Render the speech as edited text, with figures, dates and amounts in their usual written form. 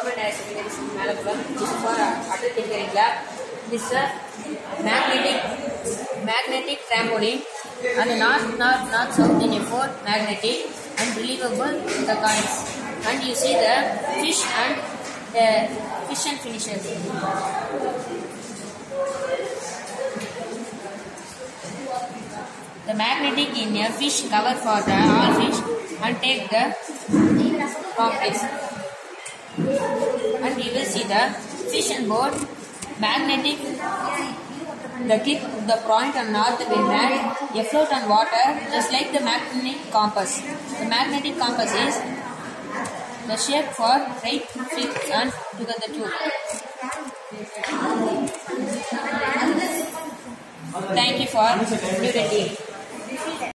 Government Higher Secondary School, Malappuram. This is for adult tinkering lab. This is a magnetic trampoline and north-south in a magnetic and relievable the coins. And you see the fish and finishers. The magnetic in a fish cover for the all fish and take the complex. And you will see the fish and boat magnetic. The clip the point on north will land afloat on water just like the magnetic compass. The magnetic compass is the shape for right flips and together too. Thank you for listening.